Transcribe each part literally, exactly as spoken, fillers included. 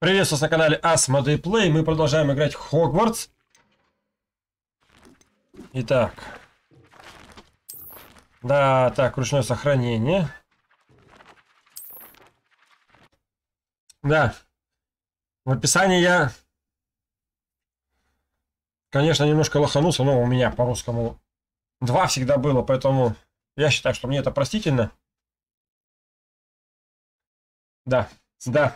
Приветствую на канале Asmodee Play. Мы продолжаем играть в Хогвартс. Итак. Да, так, ручное сохранение. Да. В описании я, конечно, немножко лоханулся, но у меня по-русскому два всегда было, поэтому я считаю, что мне это простительно. Да, да.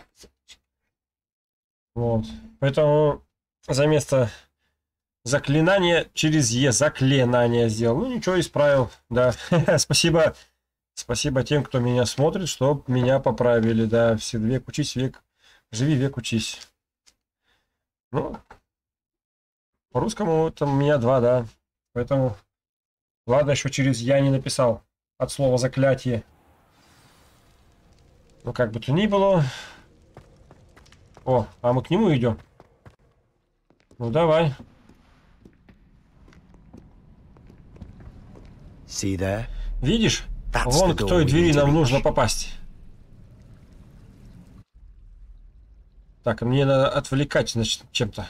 Вот. Поэтому за место заклинания через Е заклинание сделал. Ну ничего, исправил. Да. Спасибо. Спасибо тем, кто меня смотрит, чтоб меня поправили. Да, все век учись, век. Живи, век учись. Ну, по-русскому там у меня два, да. Поэтому, ладно, еще через Я не написал. От слова заклятие. Ну, как бы то ни было. О, а мы к нему идем. Ну, давай. Видишь? Вон к той двери нам нужно попасть. Так, мне надо отвлекать, значит, чем-то.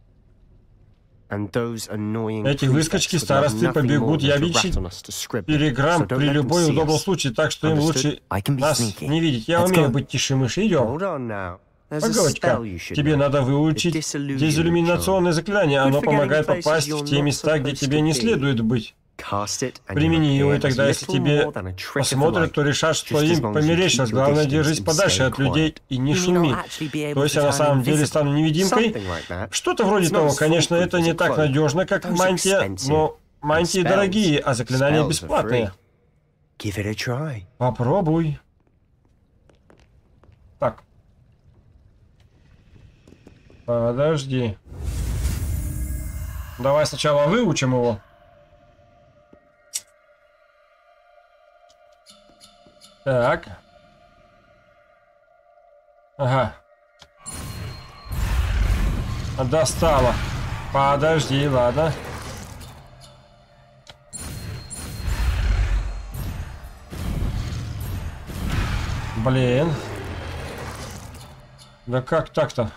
Эти выскочки старосты побегут явичить переграмм при любой удобном случае, так что им лучше нас не видеть. Я умею быть тише мыши. Идем. Погодь-ка, тебе надо выучить дезиллюминационное заклинание. Оно помогает попасть в те места, где тебе не следует быть. Примени его, и тогда, если тебе посмотрят, то решат, что им померещилось. Главное, держись подальше от людей и не шуми. То есть я на самом деле стану невидимкой? Что-то вроде того. Конечно, это не так надежно, как мантия, но мантии дорогие, а заклинания бесплатные. Попробуй. Так. Подожди. Давай сначала выучим его. Так. Ага. Достала. Подожди, ладно. Блин. Да как так-то?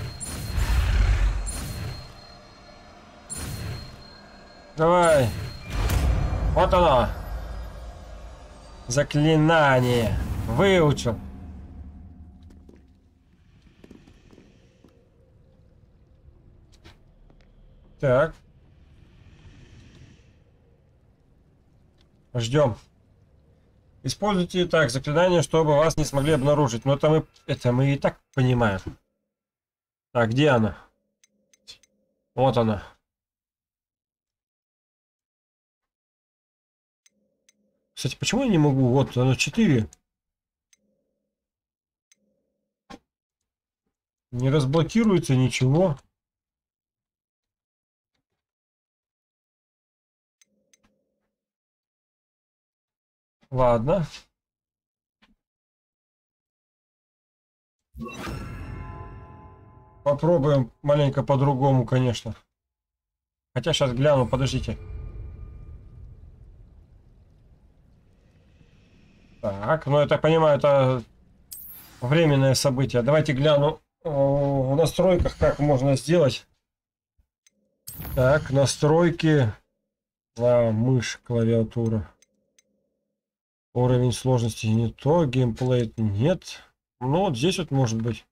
Давай. Вот оно. Заклинание. Выучил. Так. Ждем. Используйте так заклинание, чтобы вас не смогли обнаружить. Но это мы, это мы и так понимаем. Так, где она? Вот она. Кстати, почему я не могу? Вот, оно четыре. Не разблокируется ничего. Ладно. Попробуем маленько по-другому, конечно. Хотя сейчас гляну, подождите. Так, ну я так понимаю, это временное событие. Давайте гляну в настройках, как можно сделать. Так, настройки. А, мышь, клавиатура. Уровень сложности не то, геймплей нет. Ну вот здесь вот может быть.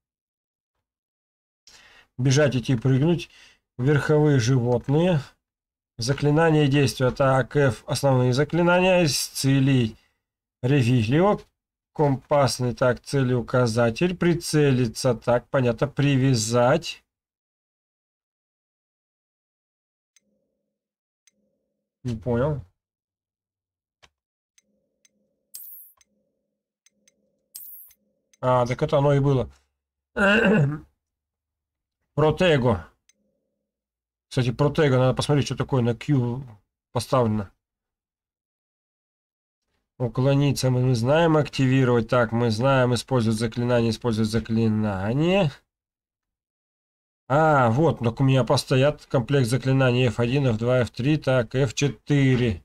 Бежать, идти, прыгнуть. Верховые животные. Заклинания и действия. Так, F основные заклинания. Исцелить. Ревизио, компасный, так, целеуказатель, прицелиться, так, понятно, привязать. Не понял. А, так это оно и было. Протего. Кстати, Протего, надо посмотреть, что такое на Q поставлено. Уклониться мы знаем, активировать. Так, мы знаем, использовать заклинание, использовать заклинание. А, вот, так у меня постоят комплект заклинаний эф один, эф два, эф три, так, эф четыре.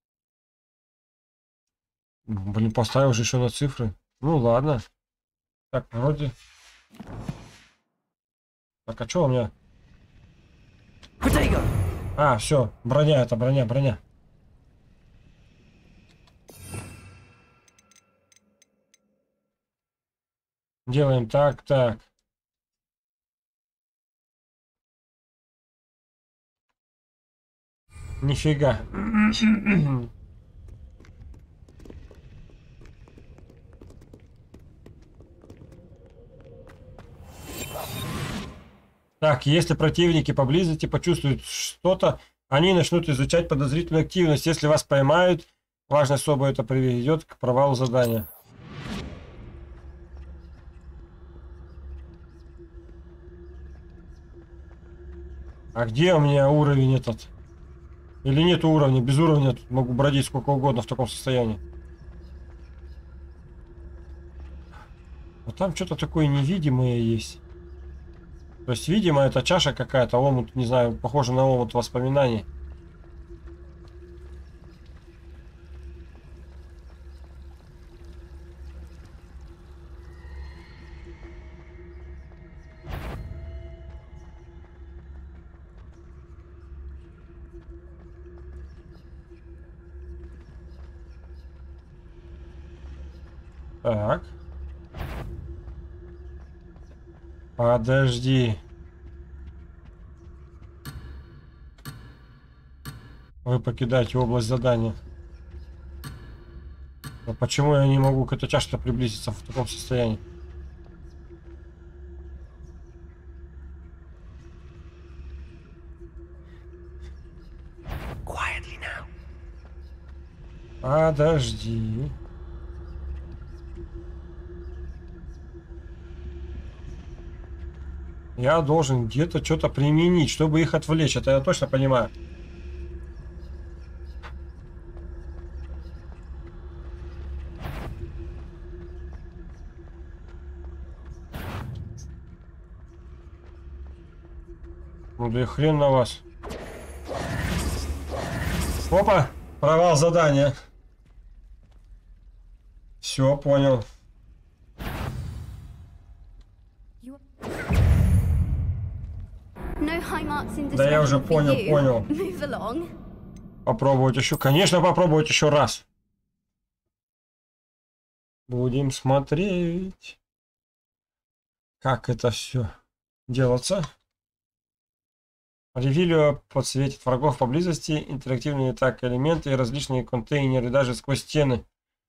Блин, поставил же еще на цифры. Ну ладно. Так, вроде Так, а что у меня? А, все, броня, это броня, броня. Делаем так, так. Нифига. Так, если противники поблизости почувствуют что-то, они начнут изучать подозрительную активность. Если вас поймают, важно особо это приведет к провалу задания. А где у меня уровень этот? Или нет уровня? Без уровня тут могу бродить сколько угодно в таком состоянии. Вот там что-то такое невидимое есть. То есть, видимо, это чаша какая-то, омут, не знаю, похоже на омут воспоминаний. Так. Подожди. Вы покидаете область задания. Но почему я не могу к этой чашке приблизиться в таком состоянии? Подожди. Я должен где-то что-то применить, чтобы их отвлечь. Это я точно понимаю. Ну да и хрен на вас. Опа! Провал задания. Все, понял. Да я уже понял, понял. Попробовать еще. Конечно, попробовать еще раз. Будем смотреть, как это все делается. Ревилио подсветит врагов поблизости, интерактивные так элементы и различные контейнеры даже сквозь стены.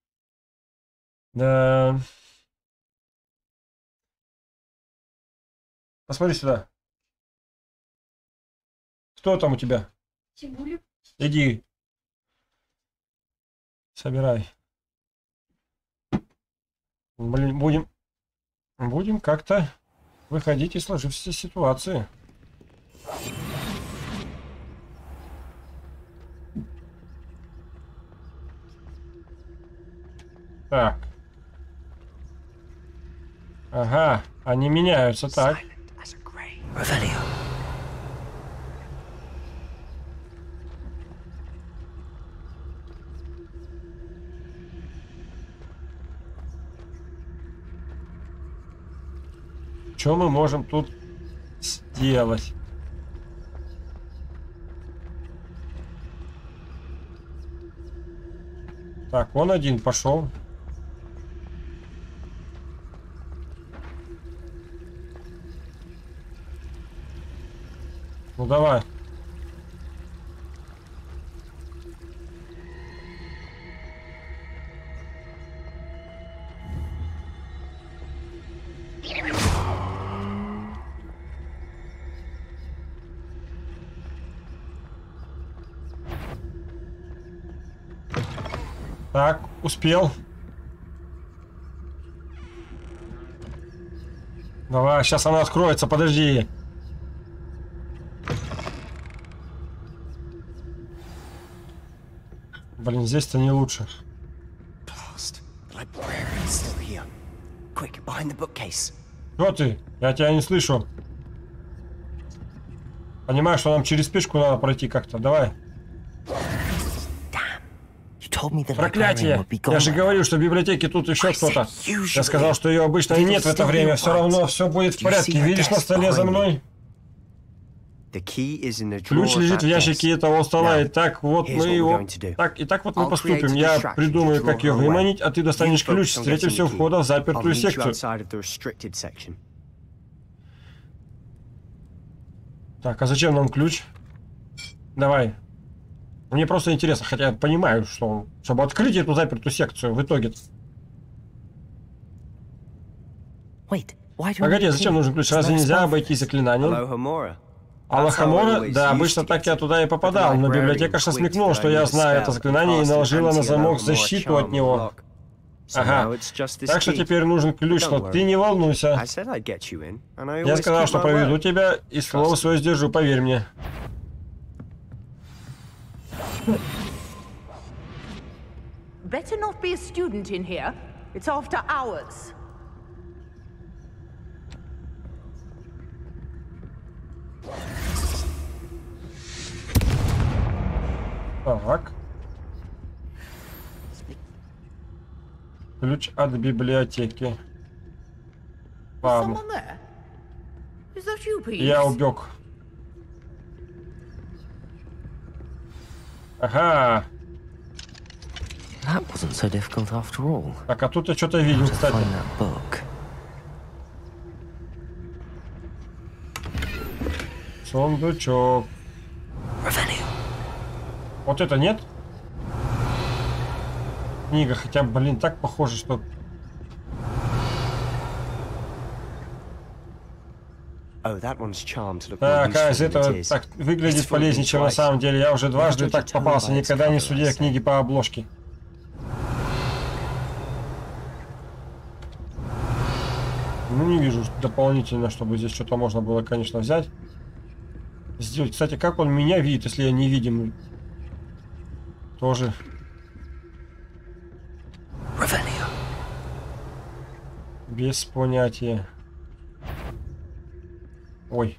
Да. Посмотри сюда. Кто там у тебя? Цибуля. Иди. Собирай. Блин, будем... Будем как-то выходить из сложившейся ситуации. Так. Ага, они меняются, так. Что мы можем тут сделать? Так, он один пошел. Ну давай. Так, успел. Давай, сейчас она откроется, подожди. Блин, здесь-то не лучше. Что ты? Я тебя не слышу. Понимаешь, что нам через пешку надо пройти как-то. Давай. Проклятие! Я же говорю, что в библиотеке тут еще кто-то. Я сказал, что ее обычно нет в это время. Все равно все будет в порядке. Видишь на столе за мной? Ключ лежит в ящике этого стола, и так вот мы его... Так, и так вот мы поступим. Я придумаю, как ее выманить, а ты достанешь ключ, встретимся у входа в запертую секцию. Так, а зачем нам ключ? Давай. Мне просто интересно, хотя я понимаю, что чтобы открыть эту запертую секцию в итоге. Погоди, зачем нужен ключ? Разве нельзя обойти заклинанием? Аллахамора? Да, обычно так я туда и попадал, но библиотекарша смекнула, что я знаю это заклинание и наложила на замок защиту от него. Ага, так что теперь нужен ключ, но ты не волнуйся. Я сказал, что проведу тебя, и слово свое сдержу, поверь мне. Better not be a student in here. It's after hours. Так. Ключ от библиотеки. Ладно. Я убег. Ага. Так, а тут я что-то видел, кстати. Сундучок. Вот это нет? Книга, хотя, блин, так похоже, что... Так, а из этого так выглядит полезнее, чем на самом деле. Я уже дважды так попался, никогда не судя книги по обложке. Ну, не вижу дополнительно, чтобы здесь что-то можно было, конечно, взять. Сделать. Кстати, как он меня видит, если я невидимый? Тоже. Без понятия. Ой.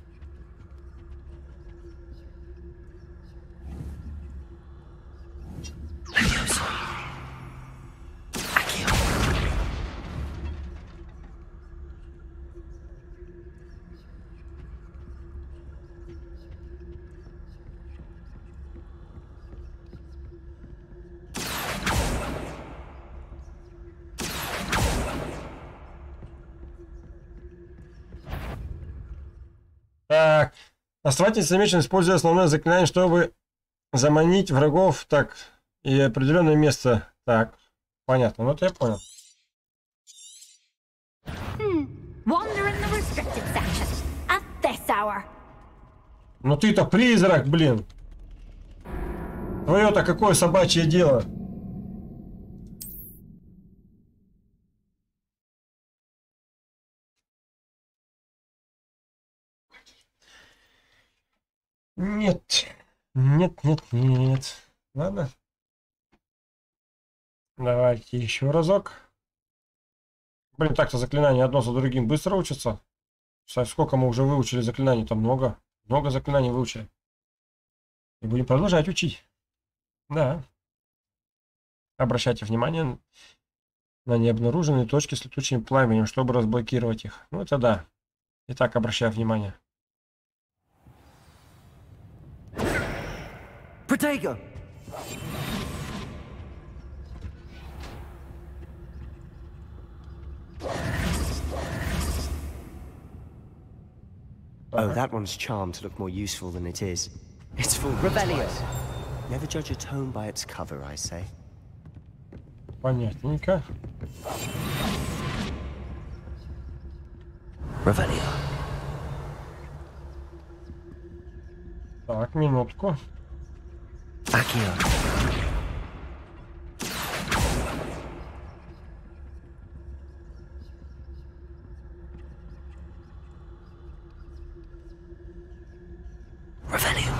Так, основатель замечен, используя основное заклинание, чтобы заманить врагов, так, и определенное место. Так, понятно, ну это я понял. Ну ты-то призрак, блин. Твое-то какое собачье дело? Нет, нет, нет, нет. Ладно. Давайте еще разок. Блин, так-то заклинания одно за другим быстро учатся. Сколько мы уже выучили заклинаний? Там много. Много заклинаний выучили. И будем продолжать учить. Да. Обращайте внимание на необнаруженные точки с летучим пламенем, чтобы разблокировать их. Ну это да. Итак, обращаю внимание. Protego! Oh, that one's charmed to look more useful than it is. It's full of Revelio. Never judge a tome by its cover, I say. Понятненько. Revelio. Так, минутку. Акио. Revelio.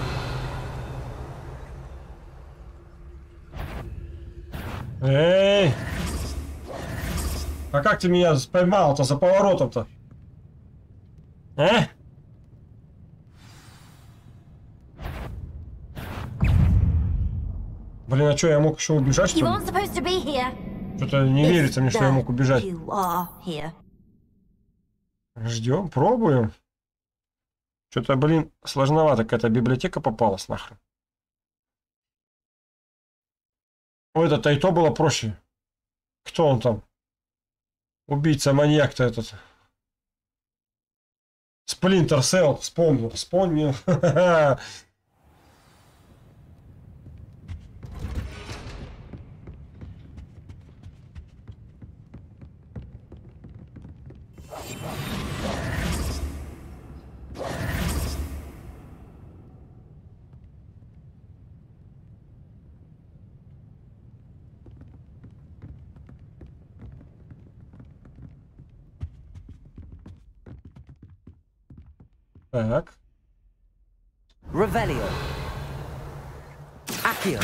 Эй! А как ты меня поймал-то за поворотом-то? Э? Блин, а что, я мог еще убежать, что ли? Что-то не верится мне, что я мог убежать. Ждем, пробуем. Что-то, блин, сложновато какая-то библиотека попалась нахрен. Ой, это-то и то было проще. Кто он там? Убийца-маньяк-то этот. Сплинтер Селл, вспомнил, вспомнил. Так. Revelio. Accio.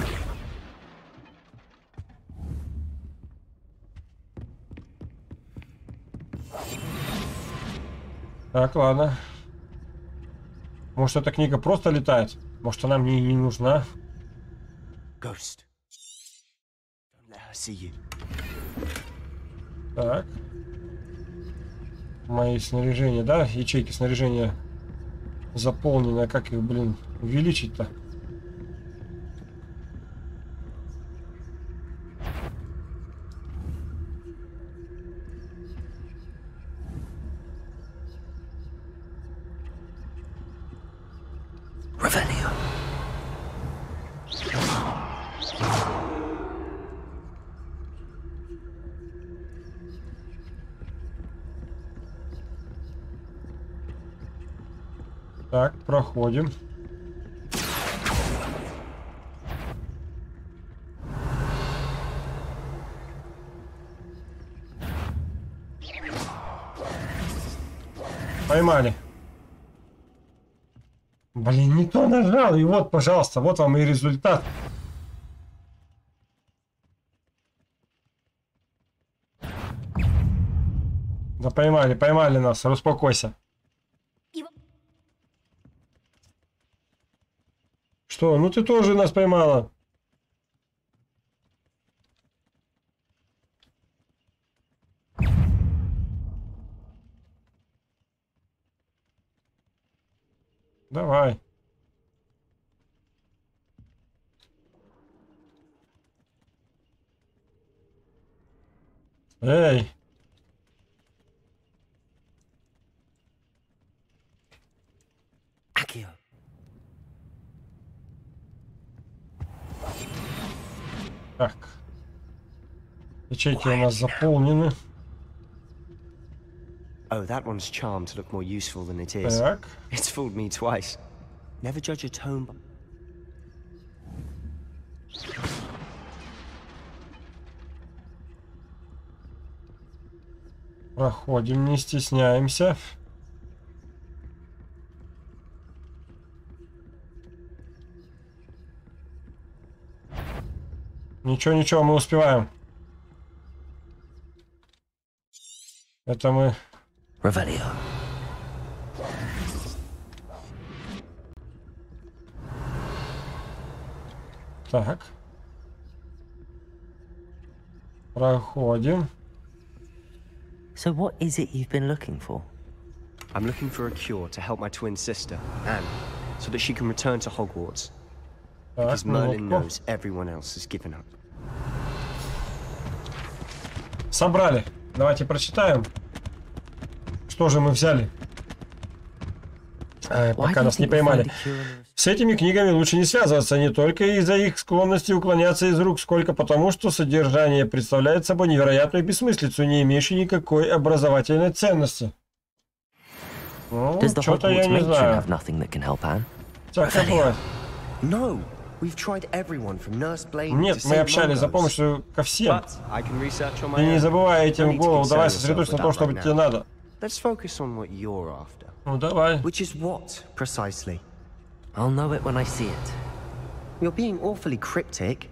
Так, ладно. Может, эта книга просто летает? Может, она мне не нужна? Ghost. Don't let her see you. Так. Мои снаряжения, да? Ячейки снаряжения заполнены. А как их, блин, увеличить-то? Revelio. Так, проходим. Поймали. Блин, не то нажал. И вот, пожалуйста, вот вам и результат. Да поймали, поймали нас. Успокойся. Что? Ну ты тоже нас поймала. Давай. Эй. Accio. Так. Ячейки у нас заполнены. Oh, that one's charmed to look more useful than it is. Так. It's fooled me twice. Never judge a tone by... Проходим, не стесняемся. Ничего, ничего, мы успеваем. Это мы... Revelio. Так. Проходим. So what is it you've been looking for? I'm looking for a cure to help my twin sister, Anne, so that she can return to Hogwarts. Так, Because Merlin минутку. knows everyone else has given up. Собрали. Давайте прочитаем. Что же мы взяли? А, пока нас не поймали. С этими книгами лучше не связываться, не только из-за их склонности уклоняться из рук, сколько потому, что содержание представляет собой невероятную бессмыслицу, не имеющую никакой образовательной ценности. Ну, что-то я не знаю. Всякое бывает. No, we've tried everyone from Nurse Blaine Нет, to мы Saint общались за Mungo's. помощью ко всем. But I can research on my Ты не own. забывай этим No need в to голову, concern давай yourself сосредоточься with на том, that что right тебе now. надо. Let's focus on what you're after. Ну давай. Which is what, precisely? I'll know it when I see it. You're being awfully cryptic.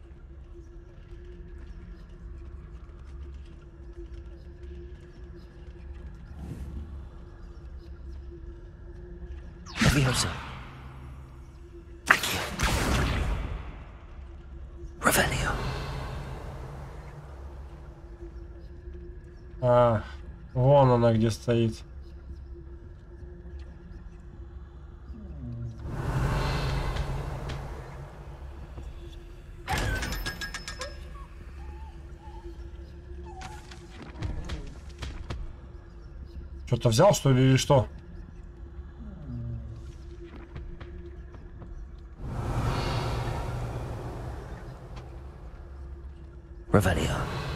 Leviosa. Accio. Revelio. А, вон она где стоит. Что-то взял, что ли, или что? Revelio.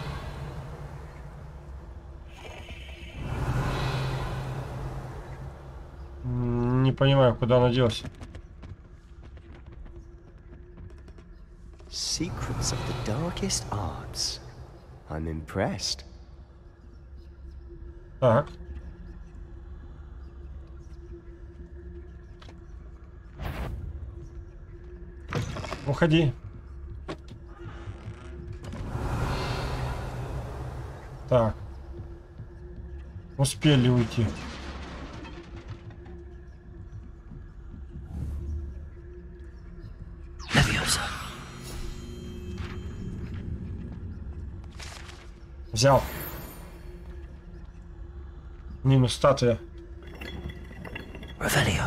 Не понимаю, куда она делась. Secrets of the darkest arts. I'm impressed. Так. Уходи. Так. Успели уйти. Взял. Минус статуя. Revelio.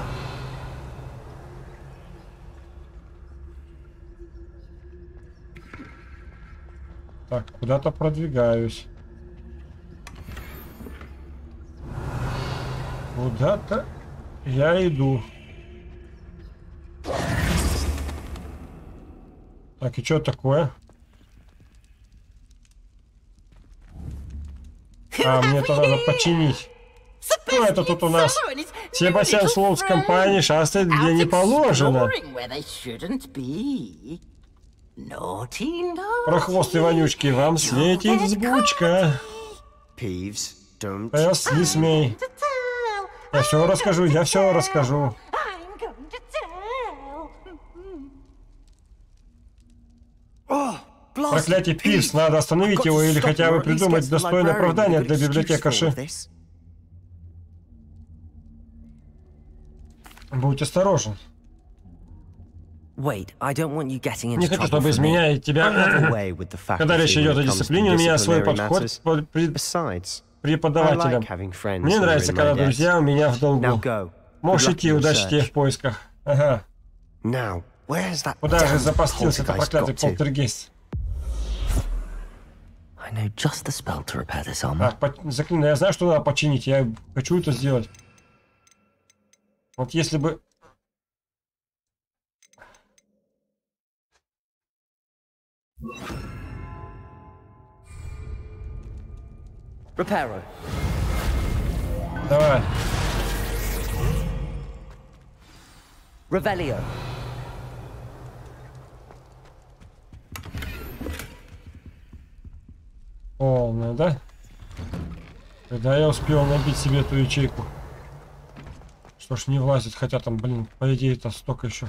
Так, куда-то продвигаюсь. Куда-то я иду. Так, и что такое? А, мне это надо починить. Что это тут у нас? Себастьян Слоун с компанией шастает где не положено. Прохвосты вонючки, вам светит взбучка. Peeves, don't. Пес, не смей. Я все расскажу, я все расскажу. Проклятие, Пивз, надо остановить его или хотя бы придумать достойное оправдание для библиотекарши. Будь осторожен. Не хочу, чтобы из меня и тебя... Когда речь идет о дисциплине, у меня свой подход к преподавателям. Мне нравится, когда друзья у меня в долгу. Можешь идти, удачи тебе в поисках. Ага. Куда же запастился этот проклятый полтергейст? А, по... заклинаю. Я знаю, что надо починить. Я хочу это сделать. Вот если бы... Reparo. Давай. Revelio. Полная, да? Когда я успел набить себе эту ячейку. Что ж не влазит, хотя там, блин, по идее-то столько еще.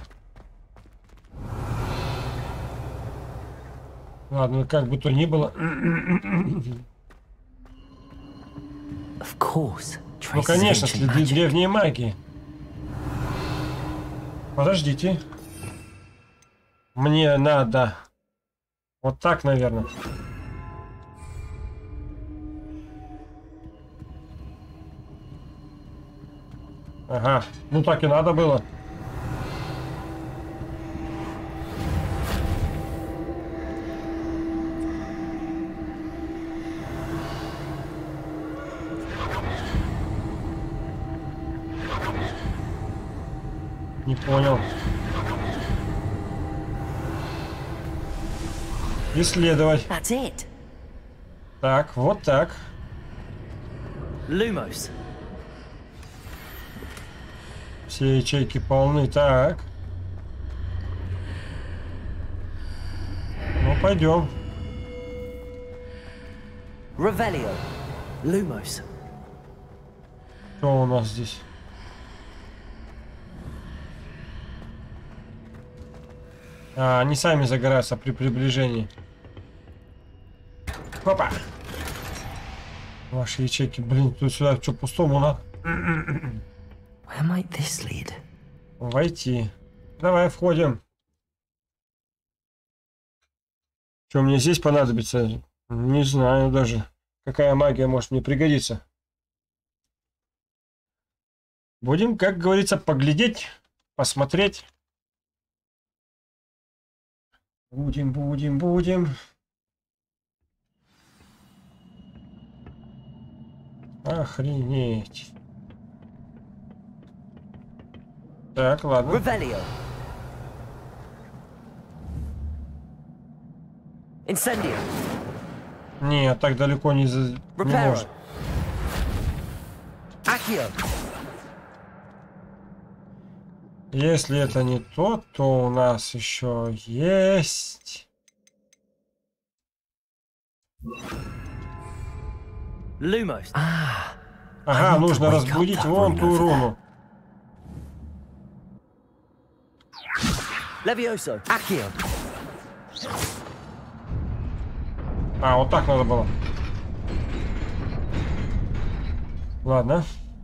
Ладно, как бы то ни было. Ну, конечно, следы древней магии. Подождите. Мне надо... Вот так, наверное. Ага, ну так и надо было. Не понял. Исследовать. Так, вот так. Lumos. Все ячейки полны. Так. Ну, пойдем. Revelio. Lumos. Что у нас здесь? А, они сами загораются при приближении. Опа! Ваши ячейки, блин, тут сюда что, пустому надо? Where might this lead? Войти. Давай, входим. Что мне здесь понадобится? Не знаю даже. Какая магия может мне пригодиться. Будем, как говорится, поглядеть, посмотреть. Будем, будем, будем. Охренеть. Так, ладно. Revelio. Incendio. Нет, так далеко не, за... не может. Accio. Если это не то, то у нас еще есть... Lumos. Ah, Ага, нужно разбудить вон ту руну. Levioso. Accio. А, вот так надо было. Ладно.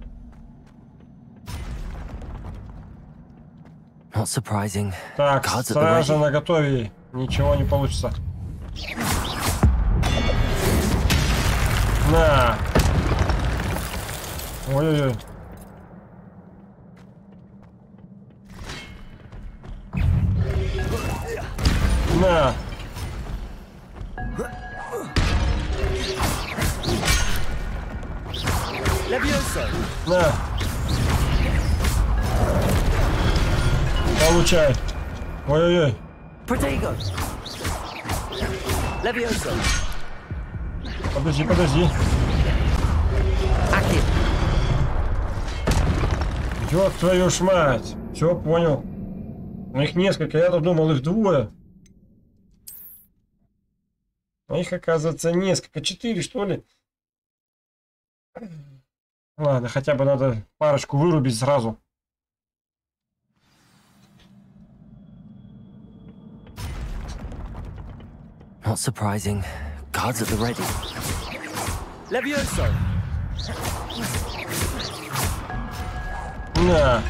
not surprising. Так, Cards at the стража ready. наготове. Ничего не получится. На. Ой-ой-ой. На. Levioso. На. Получай. Ой-ой-ой. Protego. Levioso. Подожди, подожди. Accio. Ёб твою ж мать. Все, понял. Но их несколько, я-то думал, их двое. А их, оказывается, несколько. Четыре, что ли? Ладно, хотя бы надо парочку вырубить сразу. Not surprising. Cards at the ready. Levioso. На.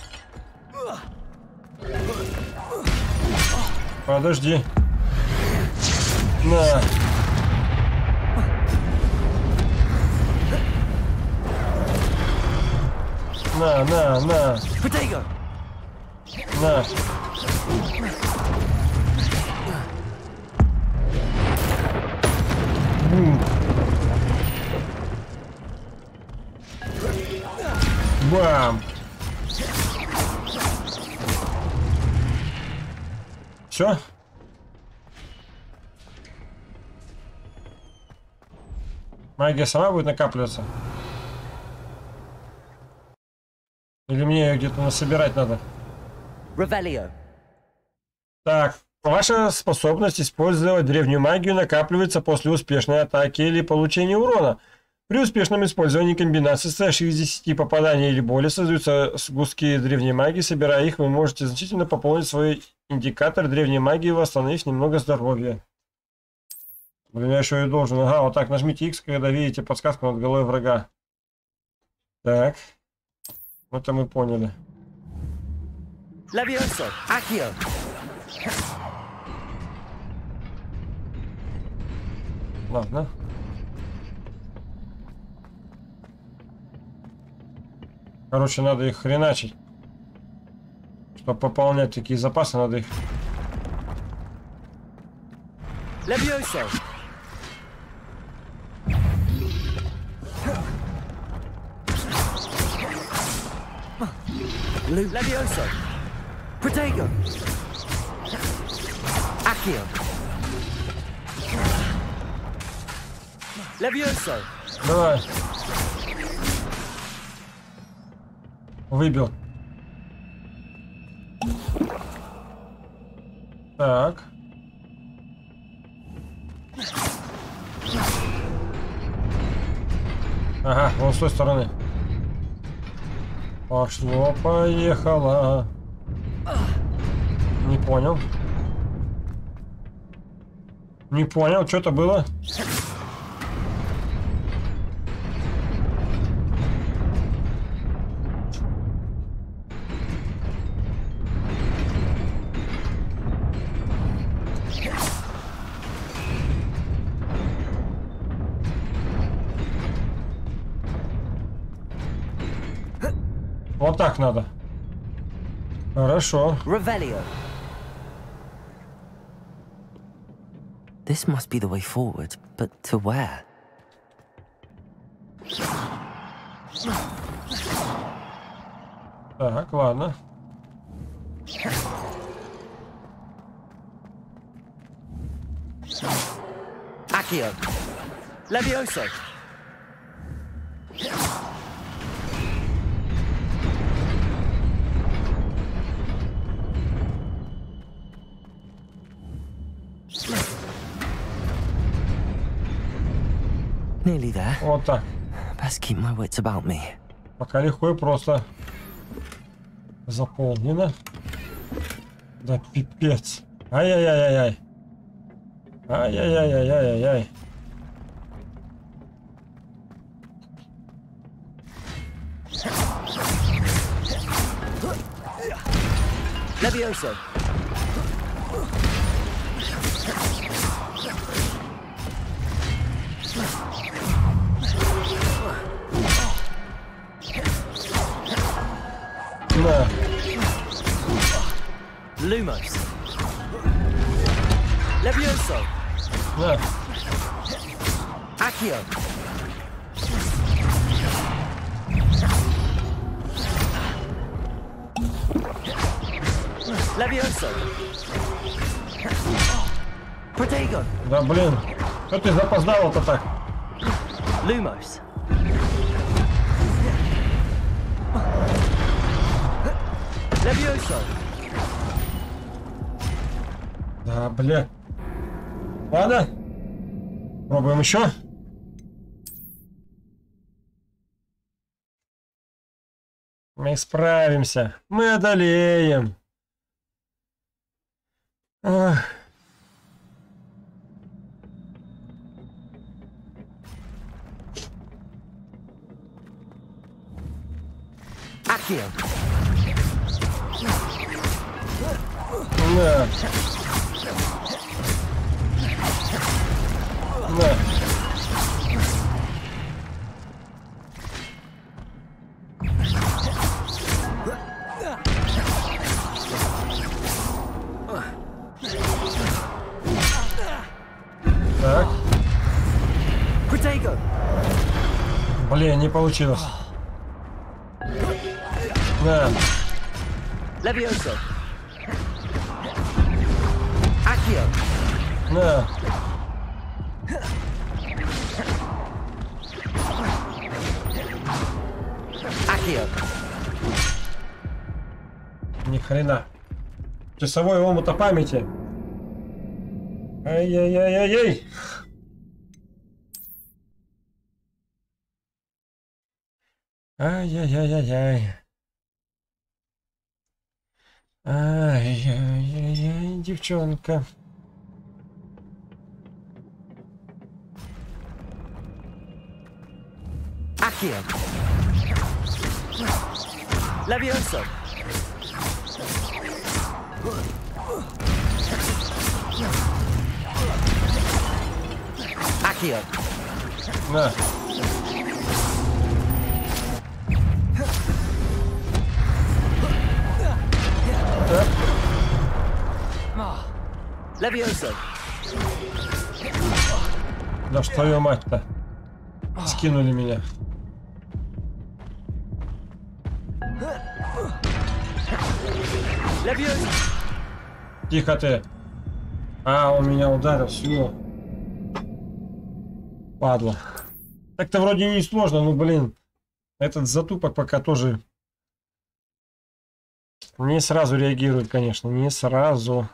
Подожди. На. На, на, на. Protego. На. Бум. Бам. Все? Магия сама будет накапливаться? Или мне ее где-то насобирать надо? Revelio. Так, ваша способность использовать древнюю магию накапливается после успешной атаки или получения урона. При успешном использовании комбинации состоящих из десяти попаданий или более создаются сгустки древней магии. Собирая их, вы можете значительно пополнить свой индикатор древней магии, восстановив немного здоровья. Блин, я еще и должен. Ага, вот так нажмите X, когда видите подсказку над головой врага. Так. Это мы поняли. Levioso. Accio. Ладно. Короче, надо их хреначить. Чтобы пополнять такие запасы, надо их... Levioso. Levioso. Protego. Accio. Levioso. Давай. Выбил. Так. Ага, вон с той стороны. Пошло, поехало. Не понял. Не понял, что это было? Вот так надо. Хорошо. Revelio. This must be the way forward, but to where? Так, ладно. Accio. Levioso. Nearly there. Вот так. Best keep my wits about me. Пока легко и просто заполнено. Да пипец. Ай-яй-яй-яй-яй. Ай-яй-яй-яй-яй-яй. Levioso. На. Lumos. Levioso. На. Accio. Levioso. Protego. Да блин. Что ты запоздал-то так? Lumos. Levioso. Да, бля. Ладно. Пробуем еще. Мы справимся. Мы одолеем. Ах. Accio. На. На. Так. Protego. Блин, не получилось. На. Levioso. Accio. На. Accio. Ни хрена. Часовой омута памяти. Ай-яй-яй-яй-яй. Ай-яй-яй-яй-яй. Ай-яй-яй-яй, девчонка. Accio. Levioso. Accio. На. Так. Levioso. Да что твою мать-то? Скинули меня. Levioso. Тихо ты. А, он меня ударил, все. Падла. Так-то вроде не сложно, но, блин. Этот затупок пока тоже не сразу реагирует, конечно. Не сразу.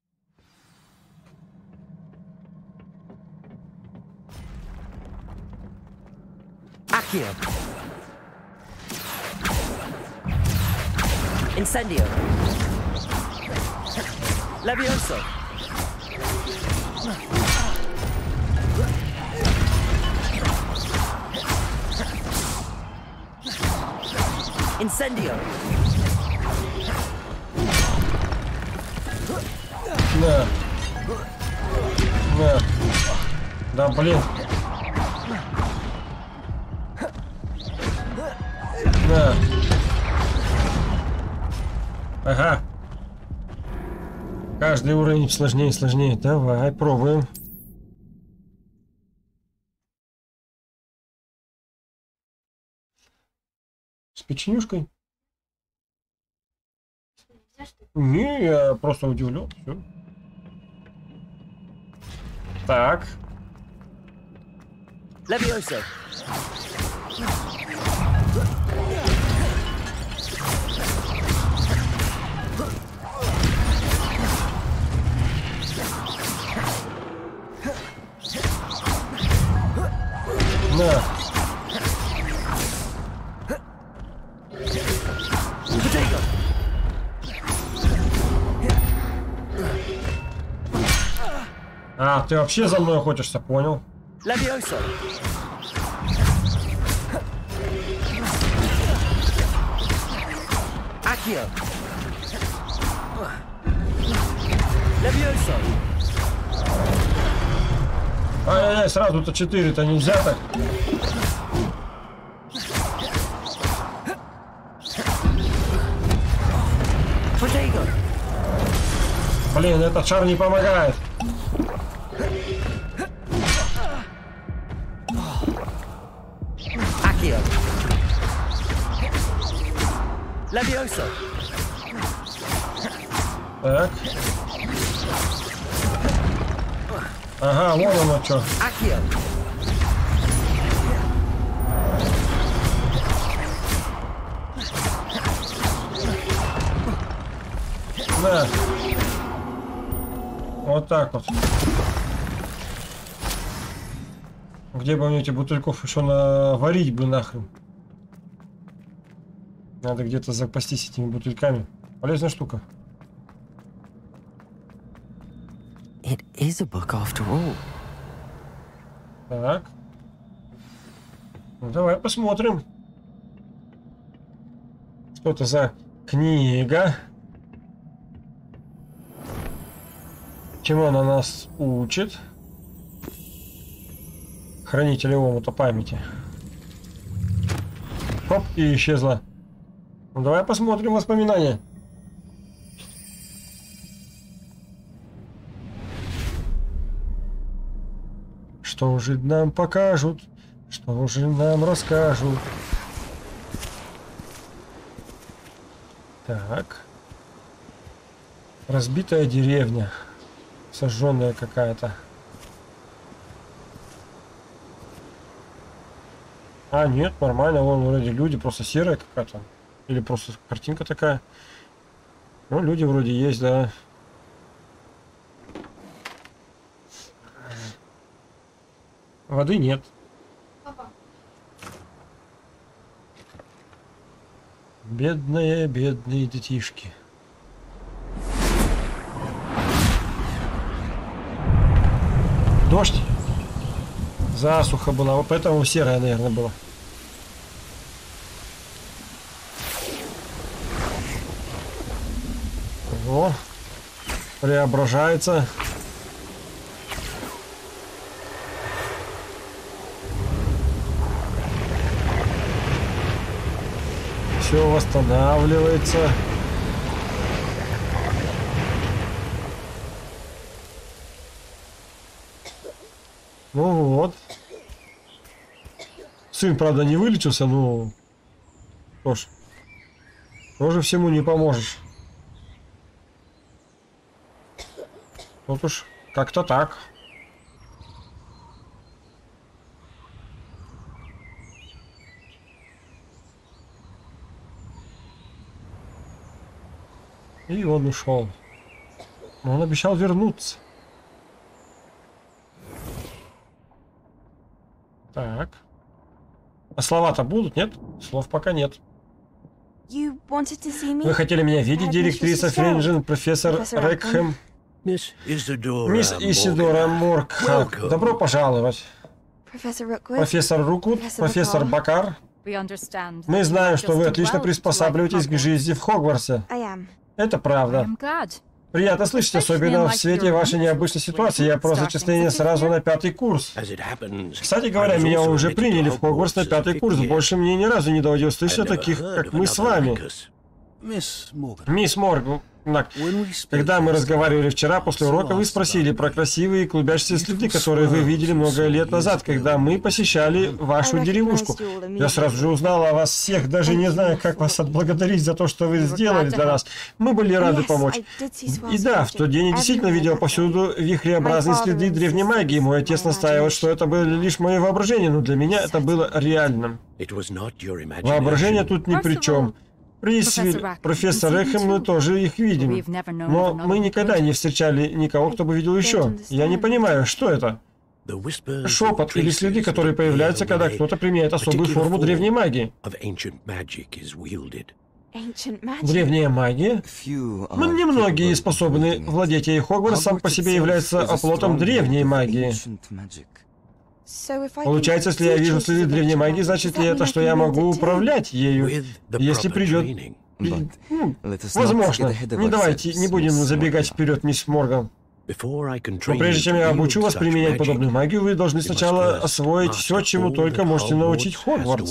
Accio. Incendio. Levioso. Incendio. На. На. Да, блин. На. Ага. Каждый уровень сложнее и сложнее. Давай, пробуем. печенюшкой. Не, я просто удивлен. Все. Так. Levioso. На. А, ты вообще за мной охотишься, понял? Levioso. Accio. Levioso. Ай-яй-яй, сразу-то четыре-то нельзя так. Protego. Блин, этот шар не помогает. Accio. Levioso. Так. Ага, вон оно что. Accio. Да. Вот так вот. Где бы мне эти бутыльков еще наварить бы нахрен? Надо где-то запастись этими бутыльками. Полезная штука. It is a book after all. Так. Ну, давай посмотрим. Что это за книга? Чему она нас учит? Хранитель омута памяти. Хоп, и исчезла. Ну, давай посмотрим воспоминания. Что же нам покажут? Что же нам расскажут? Так. Разбитая деревня. Сожженная какая-то. А, нет, нормально. Вон вроде люди, просто серая какая-то. Или просто картинка такая. Ну, люди вроде есть, да. Воды нет. Бедные, бедные детишки. Дождь. Засуха была, вот поэтому серая, наверное, была. О, преображается. Все восстанавливается. Ну вот. Сын, правда, не вылечился, но тоже, тоже всему не поможешь. Вот уж как-то так. И он ушел. Но он обещал вернуться. Так. А слова-то будут, нет? Слов пока нет. Вы хотели меня видеть, директриса Фринджин, профессор Рекхэм? Мисс Мисс Исидора Моркхак. Добро пожаловать. Профессор Руквуд, профессор Бакар. Мы знаем, что вы отлично приспосабливаетесь к жизни в Хогвартсе. Это правда. Приятно слышать, особенно в свете вашей необычной ситуации. Я про зачисление сразу на пятый курс. Кстати говоря, меня уже приняли в Хогвартс на пятый курс. Больше мне ни разу не доводилось слышать о таких, как мы с вами. Мисс Морган. Мисс Морган, когда мы разговаривали вчера после урока, вы спросили про красивые клубящиеся следы, которые вы видели много лет назад, когда мы посещали вашу деревушку. Я сразу же узнала о вас всех, даже не знаю, как вас отблагодарить за то, что вы сделали для нас. Мы были рады помочь. И да, в тот день я действительно видел повсюду вихреобразные следы древней магии. Мой отец настаивал, что это было лишь мое воображение, но для меня это было реальным. Воображение тут ни при чем. Присвиль, профессор Эхем, мы тоже их видим. Но мы никогда не встречали никого, кто бы видел еще. Я не понимаю, что это? Шепот или следы, которые появляются, когда кто-то применяет особую форму древней магии. Древняя магия? Ну, немногие способны владеть ей. Хогвартс сам по себе является оплотом древней магии. Получается, если я вижу следы древней магии, значит ли это, что я могу управлять ею, если придет... Ну, возможно. Не давайте, не будем забегать вперед, мисс Морган. Но прежде чем я обучу вас применять подобную магию, вы должны сначала освоить все, чему только можете научить Хогвартс.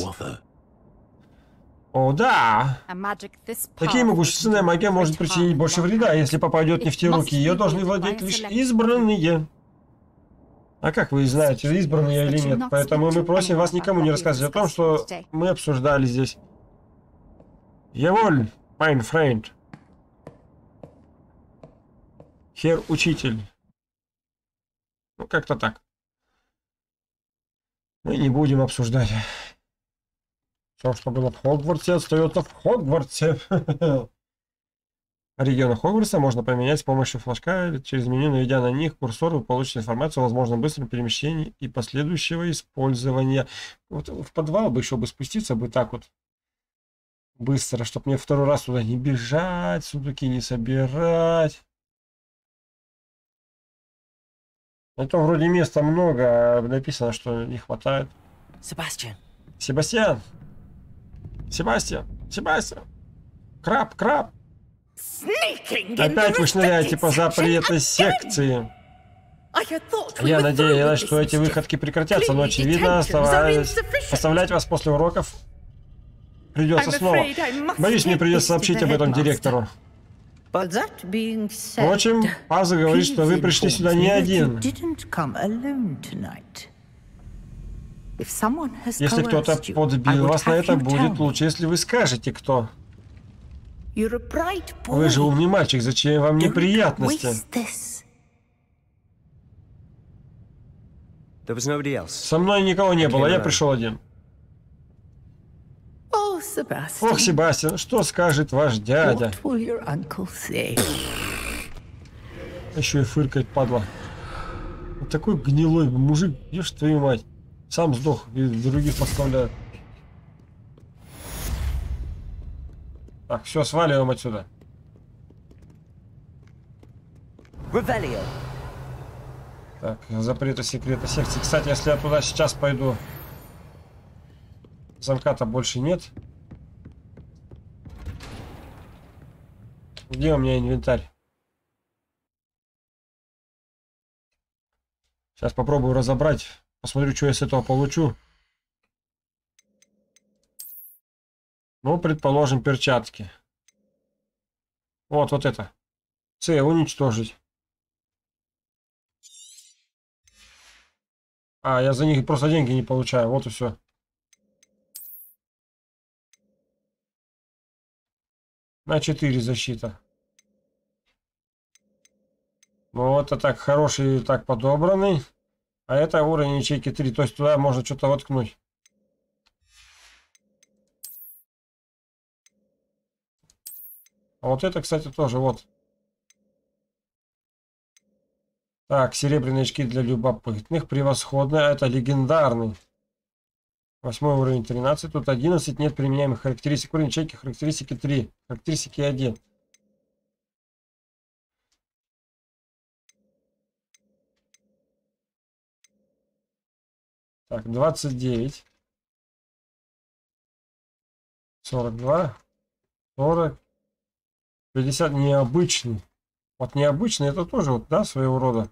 О, да! Такие могущественная магия может причинить больше вреда, если попадет не в те руки. Ее должны владеть лишь избранные. А как вы знаете, избранные я или нет? Поэтому мы просим вас никому не рассказывать о том, что мы обсуждали здесь. Яволь, mein Freund. Хер учитель. Ну, как-то так. Мы не будем обсуждать. Все, что было в Хогвартсе, остается в Хогвартсе. Регионы Хогвартса можно поменять с помощью флажка или через меню, наведя на них курсор, вы получите информацию о возможном быстром перемещении и последующего использования. Вот в подвал бы еще бы спуститься бы так вот быстро, чтобы мне второй раз туда не бежать, сундуки не собирать. Это вроде места много, а написано, что не хватает. Себастьян. Себастьян. Себастьян. Себастьян. Краб, краб. Опять вы шныряете по запретной секции. Я надеялась, что эти выходки прекратятся, но очевидно, оставаясь оставлять вас после уроков придется снова. Боюсь, мне придется сообщить об этом директору. Впрочем, Паза говорит, что вы пришли сюда не один. Если кто-то подбил вас на это, будет лучше, если вы скажете, кто. Вы же умный мальчик, зачем вам неприятности? Со мной никого не было, я пришел один. Ох, Себастьян, что скажет ваш дядя? Еще и фыркает, падла. Вот такой гнилой мужик, ешь твою мать. Сам сдох и других подставляет. Так, все, сваливаем отсюда. Revelio. Так, запреты секрета секции. Кстати, если я туда сейчас пойду, замка-то больше нет. Где у меня инвентарь? Сейчас попробую разобрать. Посмотрю, что я с этого получу. Ну, предположим, перчатки. Вот, вот это. С, уничтожить. А, я за них просто деньги не получаю. Вот и все. На четыре защита. Вот это так хороший, так подобранный. А это уровень ячейки три. То есть туда можно что-то воткнуть. А вот это, кстати, тоже вот. Так, серебряные очки для любопытных. Превосходно. Это легендарный. Восьмой уровень тринадцать. Тут одиннадцать. Нет применяемых характеристик. Уровень ячейки характеристики три. Характеристики один. Так, двадцать девять. сорок два. сорок. пятьдесят. Необычный. Вот необычный это тоже вот, да, своего рода.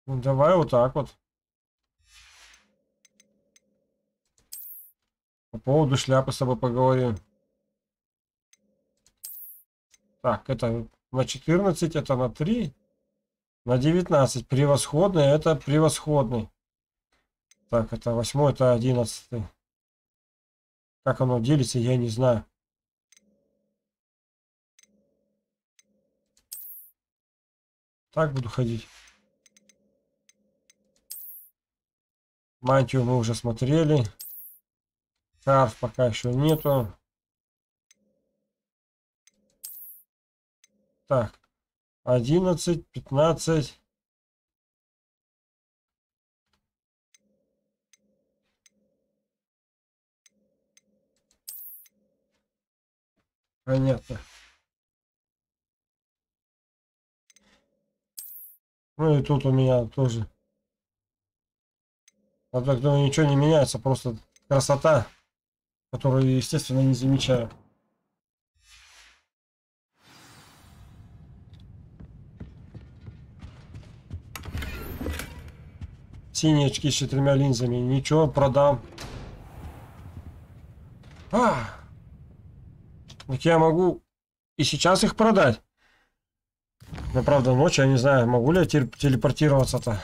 Ну, давай вот так вот. По поводу шляпы с тобой поговорим. Так, это на четырнадцать, это на три. На девятнадцать. Превосходный, это превосходный. Так, это восьмой, это одиннадцатый. Как оно делится, я не знаю. Так буду ходить. Мантию мы уже смотрели. Шарф пока еще нету. Так. одиннадцать, пятнадцать. Понятно. Ну и тут у меня тоже. А так, думаю, ничего не меняется, просто красота, которую, естественно, не замечаю. Синие очки с четырьмя линзами. Ничего, продам. А! Так я могу и сейчас их продать. Но правда ночью, я не знаю, могу ли я телепортироваться-то.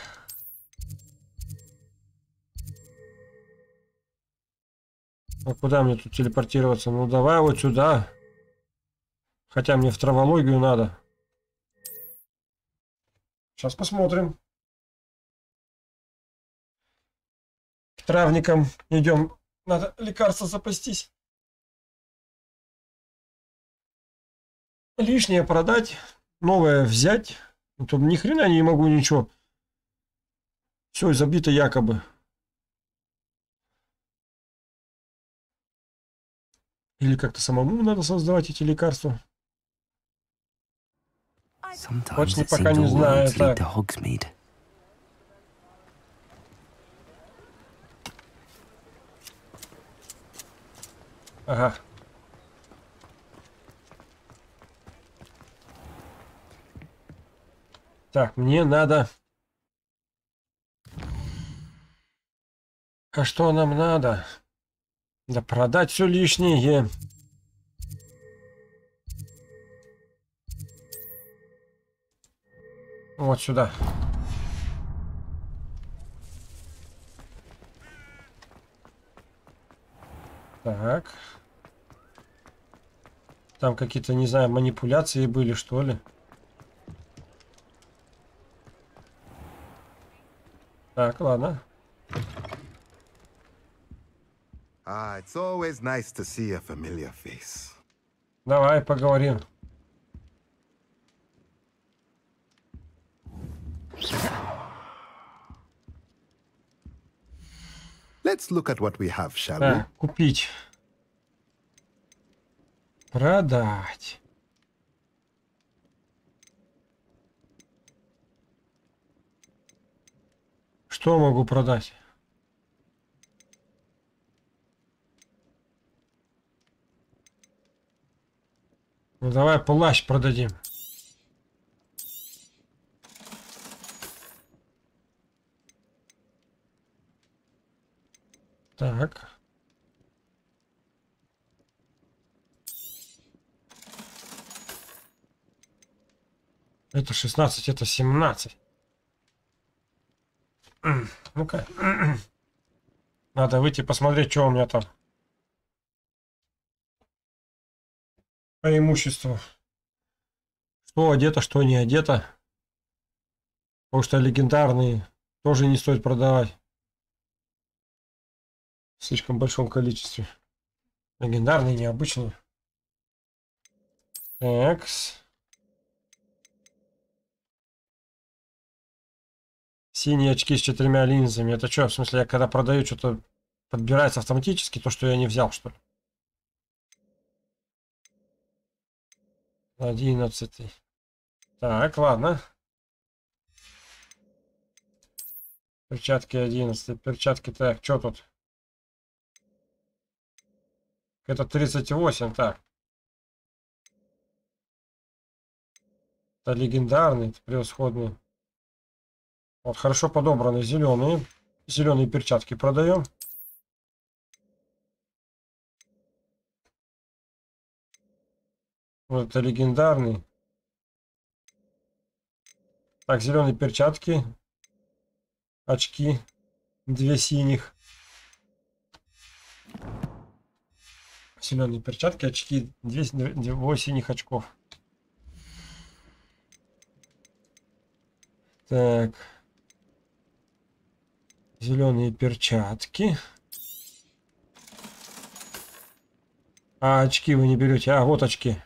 А куда мне тут телепортироваться? Ну давай вот сюда. Хотя мне в травологию надо. Сейчас посмотрим. К травникам идем. Надо лекарства запастись. Лишнее продать. Новое взять. То ни хрена не могу ничего. Все забито якобы. Или как-то самому надо создавать эти лекарства. Точно пока не знаю. Так. Ага. Так, мне надо... А что нам надо? Да продать все лишнее. Вот сюда. Так. Там какие-то, не знаю, манипуляции были, что ли. Так, ладно. Ah, it's always nice to see a familiar face. Давай поговорим. Let's look at what we have, shall we? Так, купить. Продать. Что могу продать? Ну давай плащ продадим. Так. Это шестнадцать, это семнадцать. Ну-ка. Надо выйти посмотреть, что у меня там. По имуществу. Что одето, что не одето. Потому что легендарные тоже не стоит продавать. В слишком большом количестве. Легендарные, необычные. Экс. Синие очки с четырьмя линзами. Это что, в смысле, я когда продаю, что-то подбирается автоматически, то, что я не взял, что ли? Одиннадцатый. Так, ладно. Перчатки одиннадцатый. Перчатки, так, что тут? Это тридцать восемь, так. Это легендарный, это превосходный. Вот хорошо подобраны зеленые. Зеленые перчатки продаем. Вот это легендарный. Так, зеленые перчатки. Очки. Две синих. Зеленые перчатки, очки. Две, две синих очков. Так. Зеленые перчатки. А очки вы не берете? А, вот очки.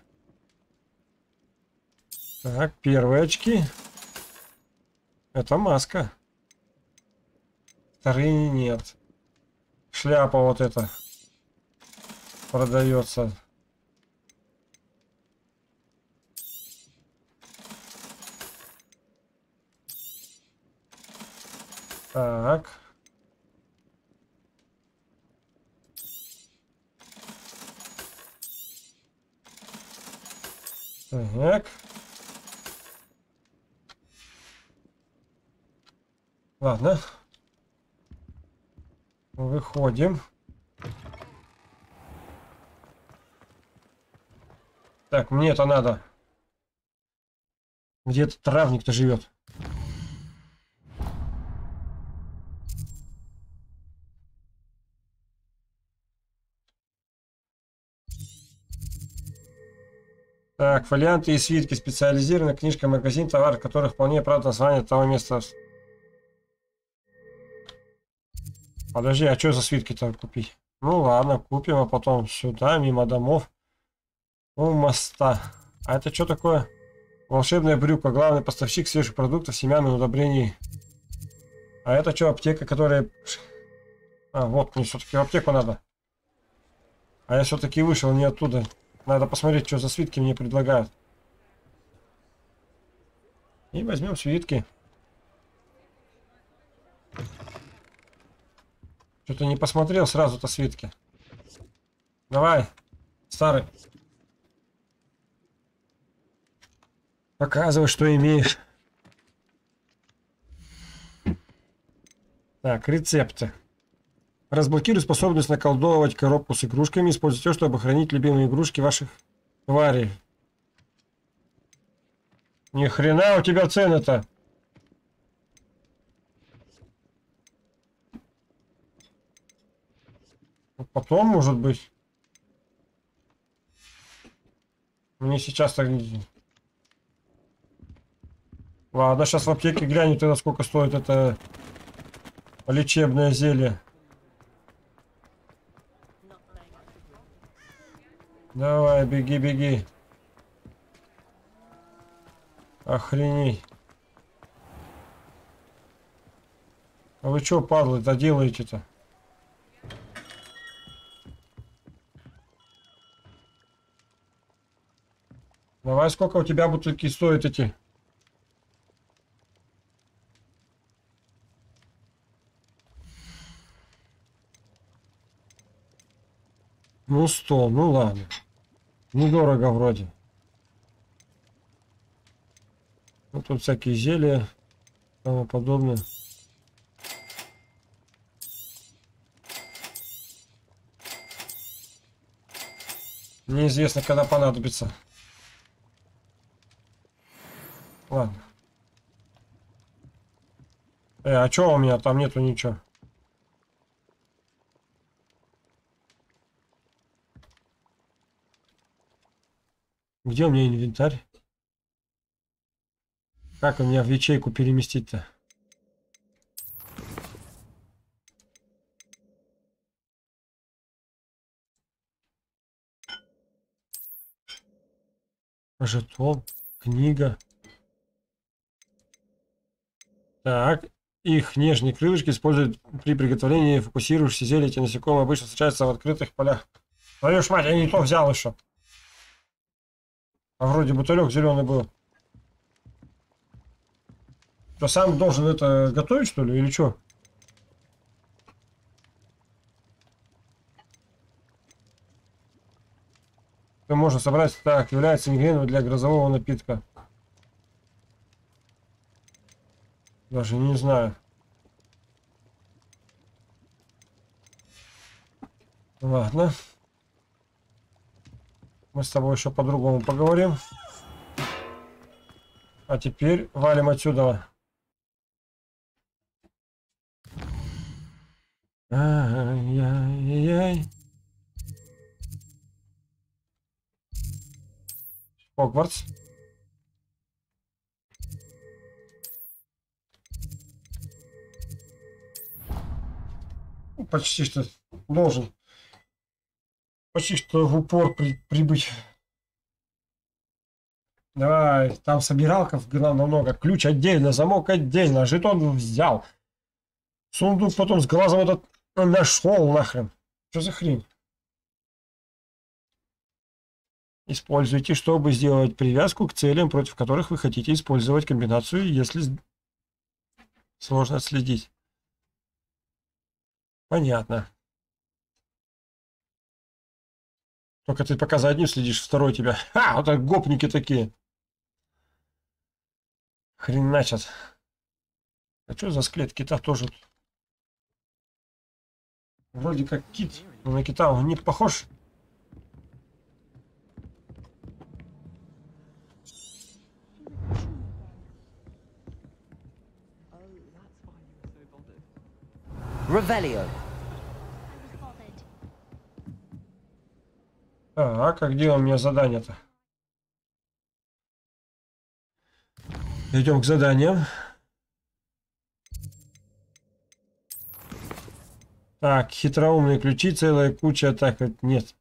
Так, первые очки. Это маска. Вторые нет. Шляпа вот эта продается. Так. Так. Ладно. Выходим. Так, мне это надо. Где-то травник-то живет. Так, фолианты и свитки. Специализированная книжка, магазин, товар, которых вполне правда название того места. Подожди, а что за свитки-то купить? Ну ладно, купим, а потом сюда, мимо домов. У моста. А это что такое? Волшебная брюка. Главный поставщик свежих продуктов, семян и удобрений. А это что, аптека, которая... А, вот, мне все-таки в аптеку надо. А я все-таки вышел не оттуда. Надо посмотреть, что за свитки мне предлагают. И возьмем свитки. Что-то не посмотрел сразу-то свитки. Давай, старый. Показывай, что имеешь. Так, рецепты. Разблокируй способность наколдовывать коробку с игрушками. Используйте ее, чтобы хранить любимые игрушки ваших тварей. Ни хрена у тебя цены-то. Потом, может быть. Мне сейчас так... Ладно, сейчас в аптеке глянем, тогда сколько стоит это лечебное зелье. Давай, беги, беги. Охренеть. А вы что, падлы-то делаете-то? Давай, сколько у тебя бутылки стоят эти? Ну, сто, ну ладно. Недорого вроде. Ну, тут всякие зелья, тому подобное. Неизвестно, когда понадобится. Ладно. Э, а чё у меня? Там нету ничего. Где у меня инвентарь? Как у меня в ячейку переместить-то? Жетон, книга. Так, их нежные крылышки используют при приготовлении фокусирующихся зелий. Эти насекомые обычно встречаются в открытых полях. Твою ж мать, я не то взял еще. А вроде бутылек зеленый был. Что, сам должен это готовить, что ли, или что? Это можно собрать. Так, является ингредиентом для грозового напитка. Даже не знаю. Ладно. Мы с тобой еще по-другому поговорим. А теперь валим отсюда. Ай-яй-яй. Хогвартс. Почти что должен. Почти что в упор при, прибыть. Давай, там собиралков главное много. Ключ отдельно, замок отдельно, жетон взял. Сундук потом с глазом этот нашел нахрен. Что за хрень? Используйте, чтобы сделать привязку к целям, против которых вы хотите использовать комбинацию, если сложно следить. Понятно. Только ты пока за одним следишь, второй тебя. Ха! Вот так гопники такие. Хреначат. А что за скелет кита тоже? Вроде как кит, но на кита он не похож. Revelio. Так, а где у меня задание-то? Идем к заданиям. Так, хитроумные ключи, целая куча, так вот нет.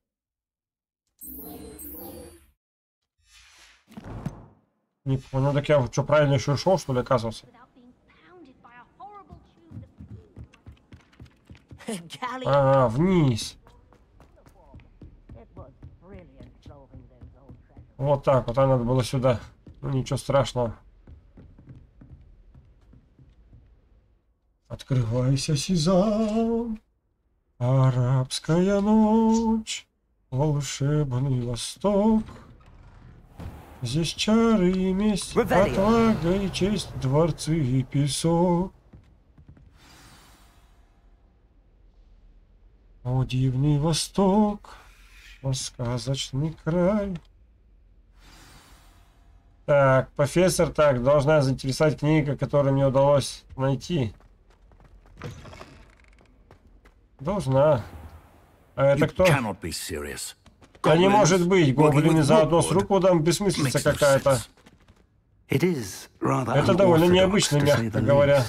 Не понял, так я что, правильно еще шел, что ли, оказывается? А, вниз. Вот так вот, а надо было сюда. Ну, ничего страшного. Открывайся, Сезам, арабская ночь, волшебный восток. Здесь чары и месть, отвага и честь, дворцы и песок. О, дивный восток, о, сказочный край. Так, профессор, так, должна заинтересовать книга, которую мне удалось найти. Должна. А это кто? Да не может быть, гоблины заодно с Руквудом, бессмыслица какая-то. Это довольно необычно, мягко говоря.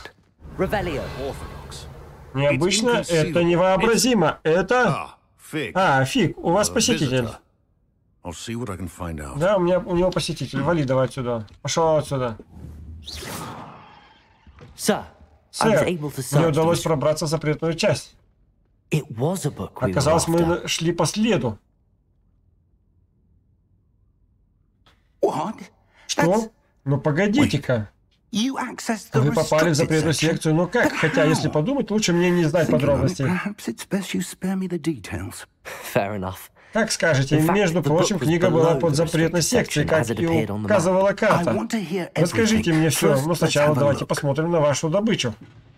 Необычно? Это невообразимо. Это... А, фиг, у вас посетитель. Да, у меня у него посетитель. Вали давай отсюда. Пошел отсюда. Сэр, мне удалось пробраться в запретную часть. Оказалось, мы шли по следу. Что? Ну погодите-ка. Вы попали в запретную секцию, но как? Хотя, если подумать, лучше мне не знать подробностей. Как скажете, между прочим, книга была под запретной секцией, как и указывала карта. Расскажите мне все, но сначала давайте посмотрим на вашу добычу.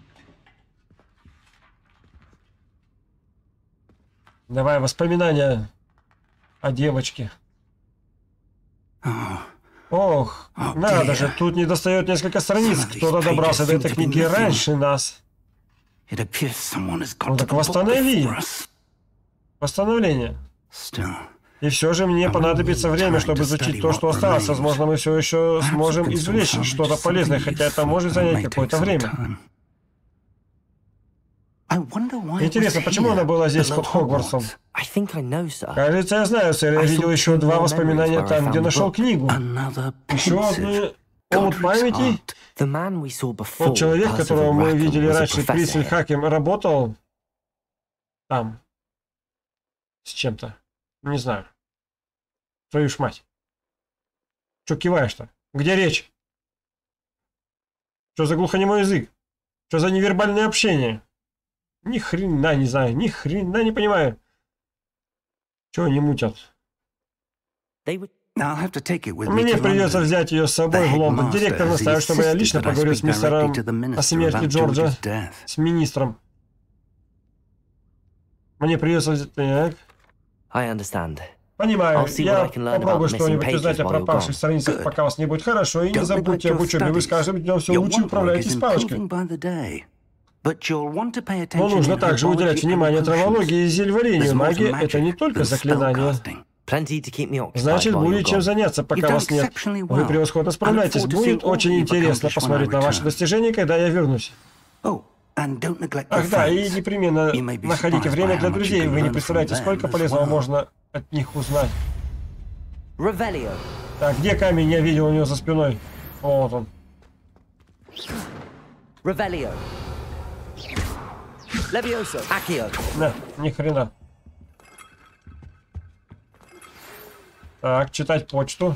Давай воспоминания о девочке. Ох, надо же, тут не достает несколько страниц. Кто-то добрался до этой книги раньше нас. Ну так восстанови. Восстановление. И все же мне понадобится время, чтобы изучить то, что осталось. Возможно, мы все еще сможем извлечь что-то полезное, хотя это может занять какое-то время. Интересно, почему она была здесь под Хогвартсом? Кажется, я знаю, сэр. Я видел еще два воспоминания там, где нашел книгу. Еще одну омут памяти. Тот человек, которого мы видели раньше, Криссель Хакем, работал там с чем-то. Не знаю. Твою ж мать. Че киваешь-то? Где речь? Что за глухонемой язык? Что за невербальное общение? Ни хрена не знаю, ни хрена не понимаю. Чего они мутят? Мне придется взять ее с собой в Лондон. Директор настаивает, чтобы я лично поговорил с мистером о смерти Джорджа, с министром. Мне придется взять... Так. Понимаю, я попробую что-нибудь узнать о пропавших страницах, пока вас не будет. Хорошо, и не забудьте об учебе. Вы с каждым днем все лучше управляетесь палочкой. Но нужно также уделять внимание травологии и зельеварению. Магия — это не только заклинание. Значит, будет чем заняться, пока вас нет. Вы превосходно справляетесь. Будет очень интересно посмотреть на ваши достижения, когда я вернусь. Ах да, и непременно находите время для друзей. Вы не представляете, сколько полезного можно от них узнать. Так, где камень? Я видел у него за спиной. Вот он. На, ни хрена. Так, читать почту.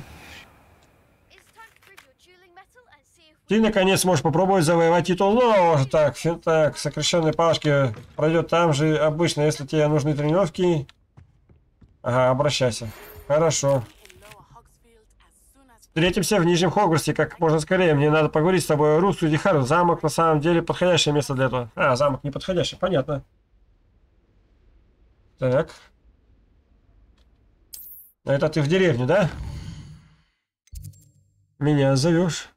Ты, наконец, сможешь попробовать завоевать титул нового. Так, так, сокращенные палочки пройдет там же обычно, если тебе нужны тренировки. Ага, обращайся. Хорошо. Встретимся в Нижнем Хогвартсе как можно скорее. Мне надо поговорить с тобой. Рус, Студи Харл. Замок на самом деле подходящее место для этого. А, замок не подходящий, понятно. Так. Это ты в деревню, да? Меня зовешь?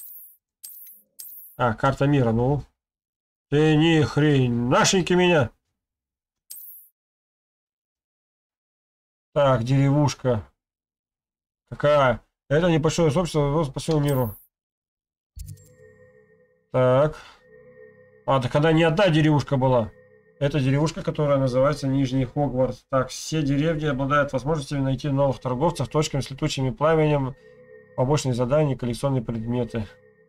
А, карта мира, ну. Ты ни хрень, нашеньки меня. Так, деревушка. Какая? Это небольшое сообщество по всему миру. Так. А, так она не одна деревушка была. Это деревушка, которая называется Нижний Хогвартс. Так, все деревни обладают возможностями найти новых торговцев, точками с летучими пламенем, побочные задания, коллекционные предметы.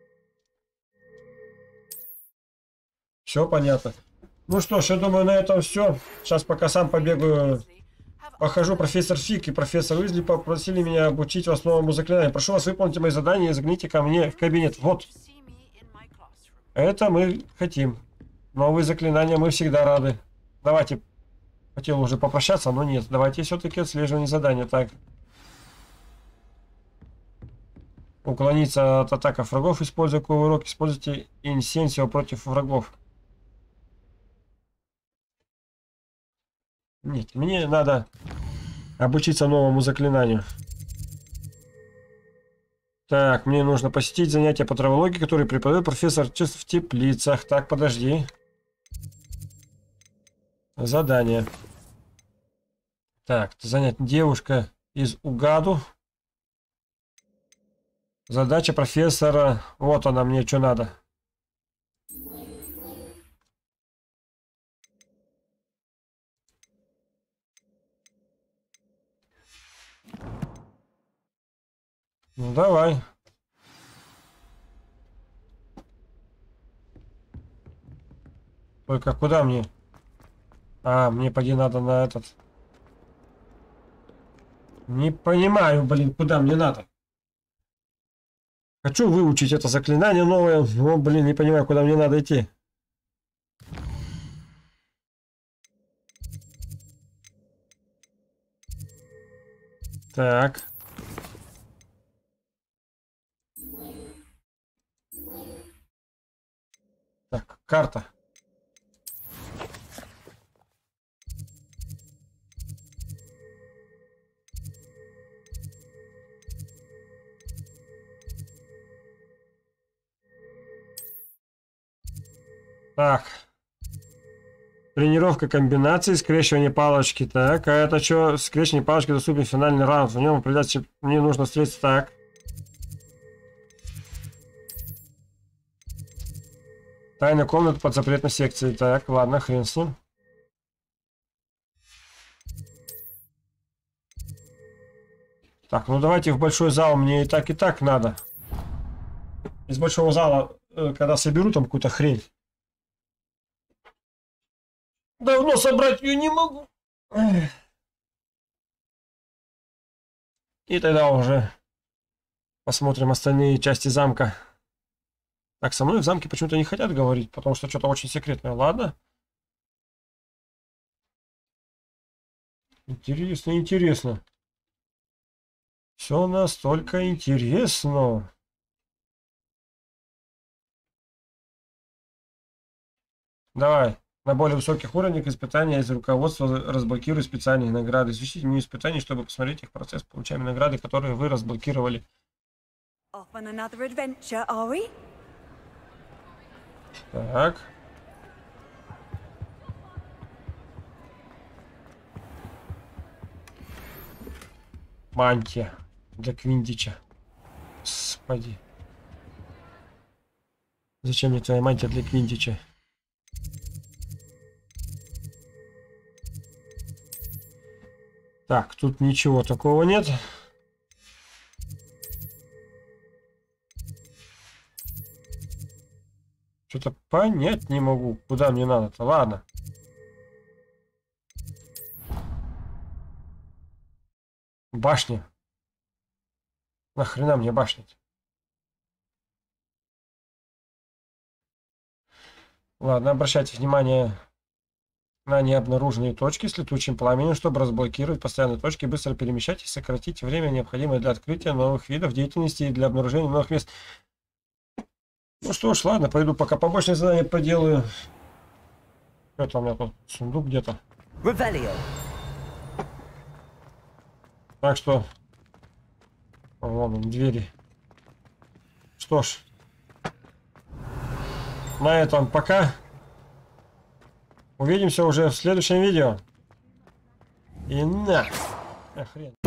Все понятно. Ну что ж, я думаю, на этом все. Сейчас пока сам побегаю, похожу. Профессор Фиг и профессор Уизли попросили меня обучить вас новому заклинанию. Прошу вас, выполните мои задания и загляните ко мне в кабинет. Вот. Это мы хотим. Новые заклинания мы всегда рады. Давайте. Хотел уже попрощаться, но нет. Давайте все-таки отслеживание задания. Так. Уклониться от атак врагов, используя кувырок. Используйте инсенсио против врагов. Нет, мне надо обучиться новому заклинанию. Так, мне нужно посетить занятия по травологии, которые преподает профессор Чест в теплицах. Так, подожди. Задание. Так, занять девушка из Угаду. Задача профессора. Вот она, мне что надо. Ну давай. Только куда мне? А, мне поди надо на этот. Не понимаю, блин, куда мне надо. Хочу выучить это заклинание новое, но, блин, не понимаю, куда мне надо идти. Так. Так, карта. Так. Тренировка комбинации, скрещивание палочки. Так, а это что? Скрещивание палочки доступен финальный раунд. В нем определяется, мне нужно встретиться. Так. Тайная комната под запретной секцией. Так, ладно, хрен с ним. Так, ну давайте в большой зал. Мне и так, и так надо. Из большого зала, когда соберу там какую-то хрень. Давно собрать ее не могу. И тогда уже посмотрим остальные части замка. Так, со мной в замке почему-то не хотят говорить, потому что что-то очень секретное. Ладно. Интересно, интересно. Все настолько интересно. Давай. На более высоких уровнях испытания из руководства разблокируй специальные награды. Изучите меню испытаний, чтобы посмотреть их процесс. Получаем награды, которые вы разблокировали. Так. Мантия для Квиндича. Господи. Зачем мне твоя мантия для Квиндича? Так, тут ничего такого нет. Что-то понять не могу, куда мне надо-то. Ладно. Башня. Нахрена мне башня-то? Ладно, обращайте внимание на необнаруженные точки с летучим пламенем, чтобы разблокировать постоянные точки, быстро перемещать и сократить время, необходимое для открытия новых видов деятельности и для обнаружения новых мест. Ну что ж, ладно, пойду пока побочное задание поделаю. Это у меня тут сундук где-то. Так что... Вон он, двери. Что ж. На этом пока. Увидимся уже в следующем видео. И на! Охрен.